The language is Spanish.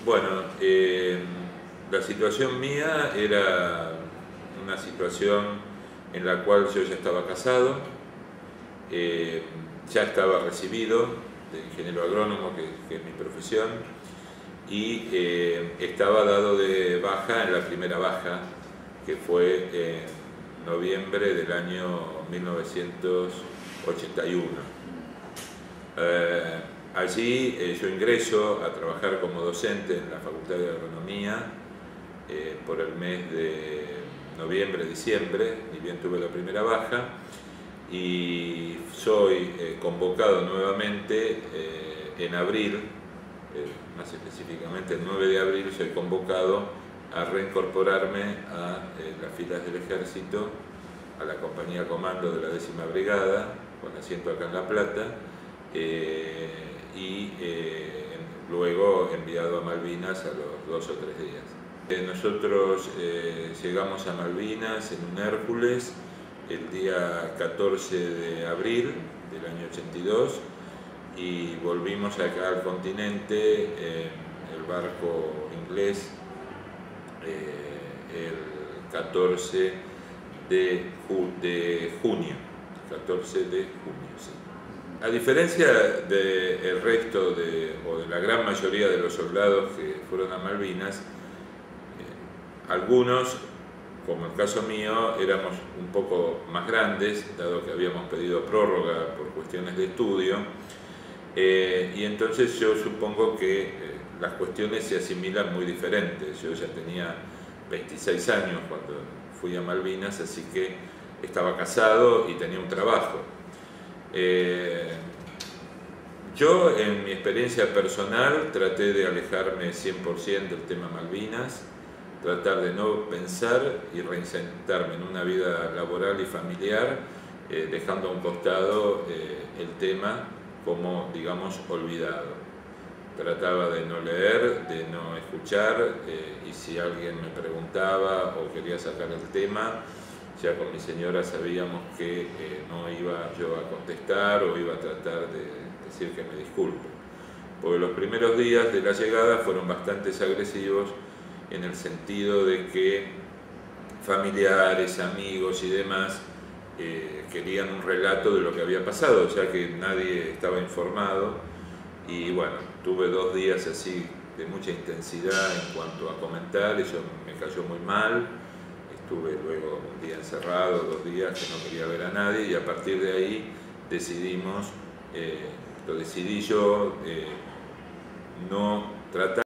Bueno, la situación mía era una situación en la cual yo ya estaba casado, ya estaba recibido de ingeniero agrónomo, que es mi profesión, y estaba dado de baja en la primera baja, que fue en noviembre del año 1981. Allí yo ingreso a trabajar como docente en la Facultad de Agronomía por el mes de noviembre-diciembre, ni bien tuve la primera baja, y soy convocado nuevamente en abril, más específicamente el 9 de abril, soy convocado a reincorporarme a las filas del ejército, a la compañía comando de la 10ª Brigada, con asiento acá en La Plata, y luego enviado a Malvinas a los 2 o 3 días. Nosotros llegamos a Malvinas en un Hércules el día 14 de abril del año 82 y volvimos acá al continente en el barco inglés el 14 de junio. 14 de junio, sí. A diferencia del resto o de la gran mayoría de los soldados que fueron a Malvinas, algunos, como el caso mío, éramos un poco más grandes, dado que habíamos pedido prórroga por cuestiones de estudio, y entonces yo supongo que las cuestiones se asimilan muy diferentes. Yo ya tenía 26 años cuando fui a Malvinas, así que estaba casado y tenía un trabajo. Yo, en mi experiencia personal, traté de alejarme 100% del tema Malvinas, tratar de no pensar y reinsertarme en una vida laboral y familiar, dejando a un costado el tema como, digamos, olvidado. Trataba de no leer, de no escuchar, y si alguien me preguntaba o quería sacar el tema, ya con mi señora sabíamos que no iba yo a contestar o iba a tratar de decir que me disculpe. Porque los primeros días de la llegada fueron bastante agresivos en el sentido de que familiares, amigos y demás querían un relato de lo que había pasado, ya que nadie estaba informado. Y bueno, tuve 2 días así de mucha intensidad en cuanto a comentar, eso me cayó muy mal. Estuve luego un día encerrado, 2 días que no quería ver a nadie, y a partir de ahí decidí yo no tratar